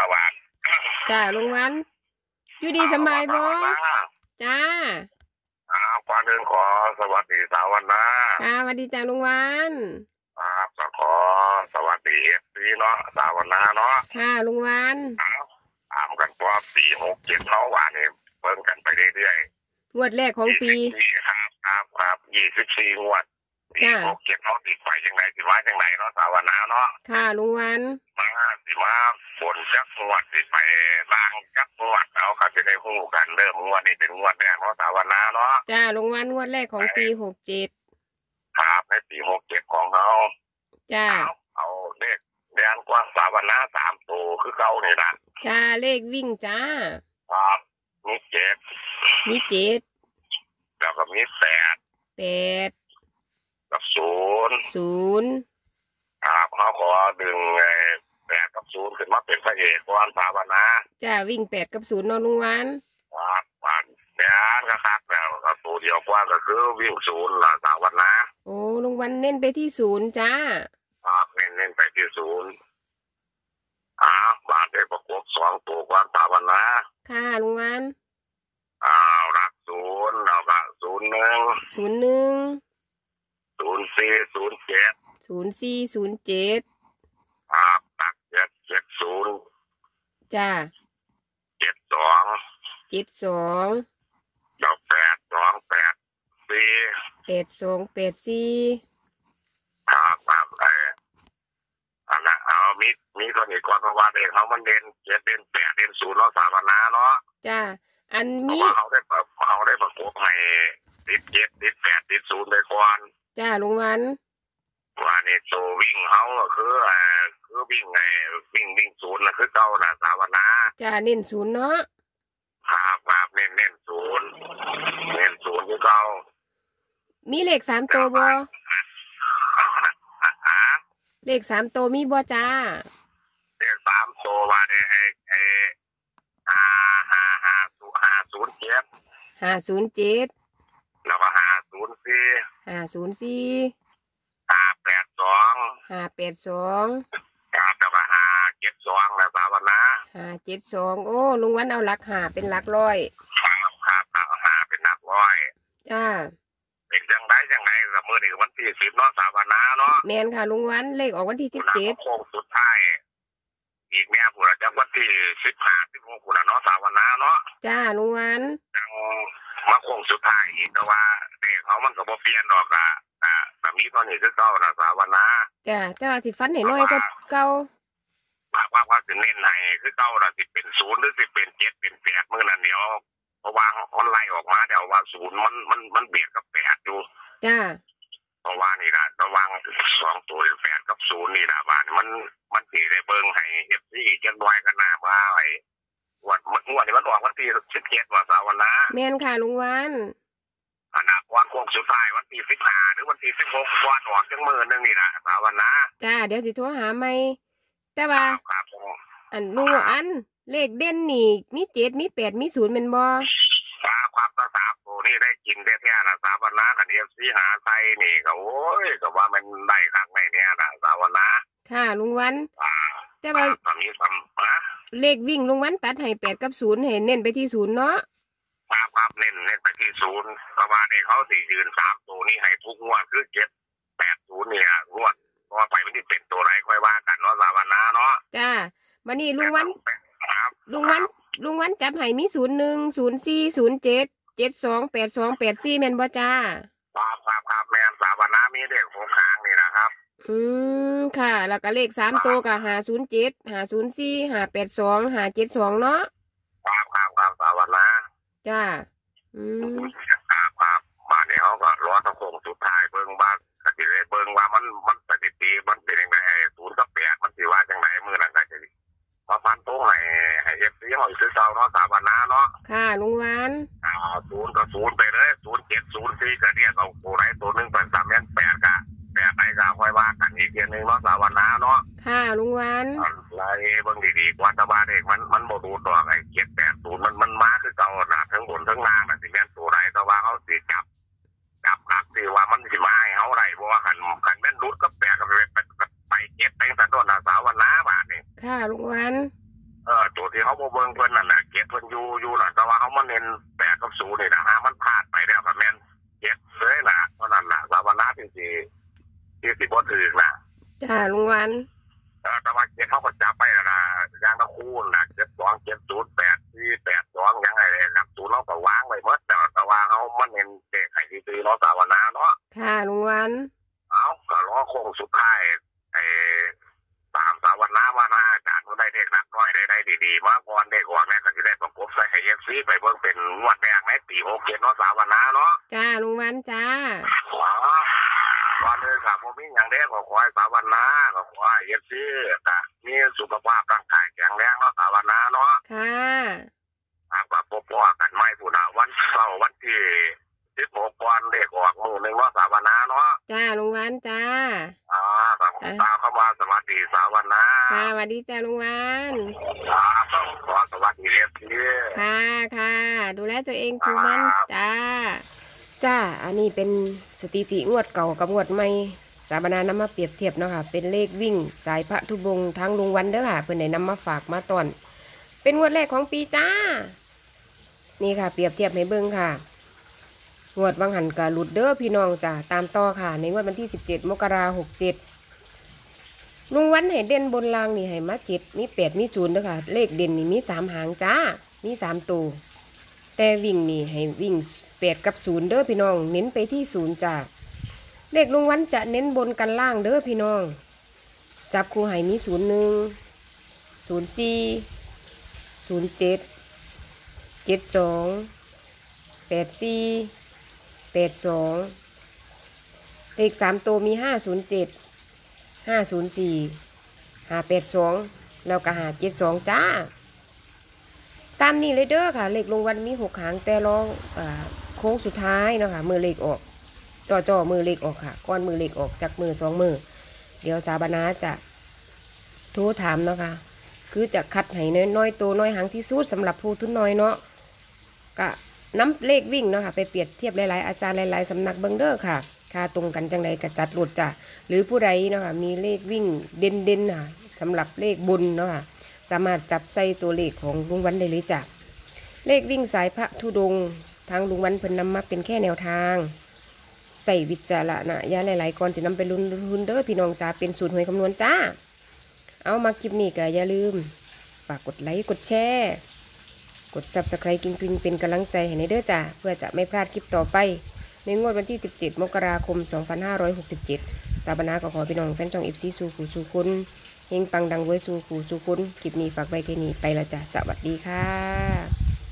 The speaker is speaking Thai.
วัสดิ์จ้าลุงวันอยู่ดีสบายบ่จ้าก่อนอื่นขอสวัสดีสาวนะค่ะสวัสดีจ้าลุงวันก็ขอสวัสดีFCเนาะสาวนะเนาะค่ะลุงวันตามกันตัวปี67เนาะว่านี่เบิ่งกันไปเรื่อยๆงวดแรกของปีครับ24งวดปี67เนาะติดไปจังได๋สิว่าจังได๋เนาะสาวนะเนาะค่ะลุงวันสิมาฝนจักงวดสิไปล่างจักงวดเอาก็สิได้ฮู้กันเริ่มงวดนี้เป็นงวดแรกเนาะสาวนะเนาะจ้าลุงวันงวดแรกของปี67 ครับในปี67ของเราจ้าเอาเลขแดงกว่าสาวนะ3ตัวคือเก่านี่ล่ะจ้าเลขวิ่งจ้าครับมี7แล้วก็มี8กับ0ครับเขาขอดึง8กับ0ขึ้นมาเป็นพระเอกก่อนสาวนะจ้าวิ่ง8กับ0เนาะลุงวันครับแดงก็คักแล้วตัวเดียวกว่าก็คือวิ่ง0ล่ะสาวนะโอ้ลุงวันเน้นไปที่0จ้าครับเน้นไปที่0บาทได้ประกบ2ตัวก่อนสาวนะค่ะลุงวันหลัก0แล้วก็ 0407 ครับหลัก770 จ้า72 แล้ว 8284 ครับอันนั้นเอามีตัวนี้ก่อนเพราะว่าเด็กเขามันเด่น7เด่น8เด่น0เนาะสาวนาเนาะจ้าอันมีเขาได้ประกบให้ติด7ติด8ติด0ไปก่อนจ้าลุงวันว่านี่โซวิ่งเขาก็คือวิ่งวิ่ง0นะคือเก่าน่ะสาวนาจ้าเน้น0เนาะครับเน้น0คือเก่ามีเลข3ตัวบ่เลข3ตัวมีบ่จ้าเลข3ตัวว่าได้507แล้วก็504ครับแล้วก็572แล้วสาวนะ 572โอ้ลุงวันเอาหลัก5เป็นหลักร้อยครับ5เป็นหลักร้อยจ้าเป็นจังไดกับมื้อนี้วันที่10เนาะสาวนาเนาะแม่นค่ะลุงวันเลขออกวันที่17 โค้งสุดท้ายอีกแม่พุ่นจังวันที่15 16พุ่นเนาะสาวนาเนาะจ้าลุงวันจังมาโค้งสุดท้ายอีกแต่ว่าเด็กเขามันก็บ่เปลี่ยนดอกแต่มีตอนนี้คือเก่าน่ะสาวนาจ้าแต่ว่าสิฟันให้น้อยก็เก่าว่าสิเน้นให้คือเก่าน่ะสิเป็น0หรือสิเป็น7เป็น8มื้อนั้นเดียวเพราะว่ามันไล่ออกมาเดี๋ยวว่า0มันเบียดกับ8อยู่จ้าเพราะว่านี่ล่ะระวัง2ตัว8กับ0นี่ล่ะว่ามันสิได้เบิ่งให้ FC จังน้อยกันหน้าว่าไอ้งวดนี่มันออกวันที่17ว่าสาวนาแม่นค่ะลุงวันอันน่ะก่อนโค้งสุดท้ายวันที่15หรือวันที่16ก่อนออกจังมื้อนึงนี่ล่ะสาวนาจ้าเดี๋ยวสิโทรหาใหม่แต่ว่าอันลุงอันเลขเด่นนี่มี7มี8มี0แม่นบ่ความตาสามตัวนี่ได้กินแท้ๆนะสาวนาคัน FC หาไทยนี่ก็โอ้ยก็ว่ามันได้คักในเนี่ยนะสาวนาค่ะลุงวันแต่ว่ามีซ้ำเลขวิ่งลุงวันตัดให้8กับ0ให้เน้นไปที่0เนาะครับเน้นไปที่0ประมาณนี้เขาสิยืน3ตัวนี่ให้ทุกงวดคือ780เนี่ยงวดเพราะว่าไปมันสิเป็นตัวไหนค่อยว่ากันเนาะสาวนาเนาะจ้าบัดนี้ลุงวันจับให้มี01 04 07 72 82 84แม่นบ่จ้าครับแม่นสาวนามีเลข6หางนี่นะครับค่ะแล้วก็เลข3ตัวก็507 504 582 572เนาะครับสาวนาจ้าครับมาเนี่ยเขาก็รอตะโคงสุดท้ายเบิ่งว่าก็สิได้เบิ่งว่ามันสถิติมันเป็นจังได0กับ8มันสิว่าจังไดมื้อนั้นก็สิมาฟันโตให้ FC เฮาคือเก่าเนาะสาวนาเนาะค่ะลุงวัน 0กับ0ไปเลย07 04ก็เรียกเอาตัวไหนตัวนึงไป3แม่น8ก็8ไหนก็ค่อยว่ากันอีกเทีนึงเนาะสาวนาเนาะค่ะลุงวันไล่เบิ่งดีๆกว่าตะบาเด็กมันบ่ดูดอกไอ้780มันมาคือเก่าน่ะทั้งบนทั้งล่างน่ะสิแม่นตัวไหนแต่ว่าเขาสิจับหลักสิว่ามันสิมาให้เฮาได้บ่ว่าคันแม่นรุดก็8ก็ไป7ไปจังซั่นโดนน่ะสาวนาบาดนี่ค่ะลุงวันตัวที่เขาบ่เบิ่งเพิ่นนั่นน่ะเก็บเพิ่นอยู่น่ะแต่ว่าเขามาเน้น8 กับ 0นี่นะฮะมันพลาดไปแล้วก็แม่นเก็บเลยล่ะเพราะนั้นล่ะสาวนาที่สิบ่ถึกน่ะจ้าลุงวันแต่ว่าเก็บเขาก็จับไปแล้วนะอย่างละคู่น่ะ7 2 7 0 8 4 8 2ยังไงหลักศูนย์เราก็วางไว้หมดแต่ว่าเขามาเน้นเด็กให้ซื่อๆเนาะสาวนาเนาะค่ะลุงวันเอาก็รอโค้งสุดท้ายไอ้ตามสาวนาว่านะอาจารย์ก็ได้เด็กนักน้อยได้ดีๆมาก่อนเด็กออกแม่ก็จะได้ประกบใส่ให้FCไปเบิ่งเป็นงวดแรกในปี67เนาะสาวนาเนาะจ้าลุงวันจ้าก่อนเลยครับผมมีอย่างเด็กก็ขอให้สาวนาก็ขอให้FCก็มีสุขภาพร่างกายแข็งแรงเนาะสาวนาเนาะค่ะก็พบกันไม่ผู้นะวันเสาร์วันที่16ก่อนเด็กออกมื้อนึงเนาะสาวนาเนาะจ้าลุงวันจ้าครับตามเข้ามาสวัสดีสาวนาค่ะสวัสดีจ้าลุงวันครับขอสวัสดีเรียบร้อยค่ะค่ะดูแลตัวเองทุกวันจ้า จ้า อันนี้เป็นสถิติงวดเก่ากับงวดใหม่สาบานานำมาเปรียบเทียบเนาะค่ะ เป็นเลขวิ่งสายพระธุดงค์ทางลุงวันเด้อค่ะ เพิ่นได้นำมาฝากมาตอน เป็นงวดแรกของปีจ้า นี่ค่ะ เปรียบเทียบให้เบิ่งค่ะ งวดวังหันกะหลุดเด้อพี่น้องจ้าตามต่อค่ะ ในงวดวันที่17 มกราคม 67ลุงวันให้เด่นบนรางนี่ให้มา7มี8มี0เด้อค่ะ เลขเด่นนี่มี3หางจ้า มี3ตัว แต่วิ่งนี่ให้วิ่ง8 กับ 0เด้อพี่น้องเน้นไปที่0จ้าเลขลุงวันจะเน้นบนกันล่างเด้อพี่น้อง จับคู่ให้มี01 04 07 72 84 82เลข3ตัวมี507 504 582แล้วก็572จ้า ตามนี้เลยเด้อค่ะเลขลงวันมี6หางแต่รอโค้งสุดท้ายเนาะค่ะมือเลขออกจ่อมือเลขออกค่ะก้อนมือเลขออกจากมือ2มือเดี๋ยวสาบานาจะโทรถามเนาะค่ะคือจะคัดให้น้อยตัวน้อยหางที่สุดสำหรับผู้ทุนน้อยเนาะก็น้ำเลขวิ่งเนาะค่ะไปเปรียบเทียบหลายๆอาจารย์หลายๆสำนักเบิ่งเด้อค่ะค่าตรงกันจังใดก็จัดหลุดจ้ะหรือผู้ใดเนาะค่ะมีเลขวิ่งเด่นๆค่ะสำหรับเลขบุญเนาะค่ะสามารถจับใส่ตัวเลขของลุงวันได้เลยจ้ะเลขวิ่งสายพระธุดงค์ทางลุงวันเพิ่นนำมาเป็นแค่แนวทางใส่วิจารณญาณหลายๆก่อนจะนำไปลุ้นเด้อพี่น้องจ้าเป็นสูตรหวยคำนวณจ้าเอามาคลิปนี้ก็อย่าลืมฝากกดไลค์กดแชร์กด Subscribe กิ้งเป็นกำลังใจให้ในเด้อจ้าเพื่อจะไม่พลาดคลิปต่อไปในงวดวันที่17 มกราคม 2567สาบานาก็ขอพี่น้องแฟนช่อง FC สู่ผู้สู่คนเฮงปังดังไว้สู่ผู้สู่คนคลิปนี้ฝากไว้แค่นี้ไปละจ้ะสวัสดีค่ะ